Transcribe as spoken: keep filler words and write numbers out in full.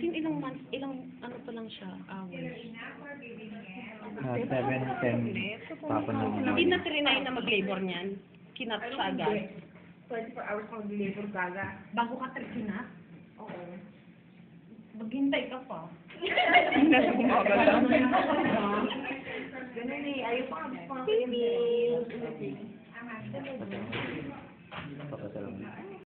Sin ilang months, ilang ano pa lang siya, hours. Ah, seven, ten, tapon ng Hindi na trinay na mag-labor niyan. Kinat siya agad. twenty-four hours kang labor gaga. Bago ka trichinat? Oo. Maghintay ka pa. Nasa bumagal lang. Ganun eh. Ayaw pa nga. Pang-baby. Papasalamat.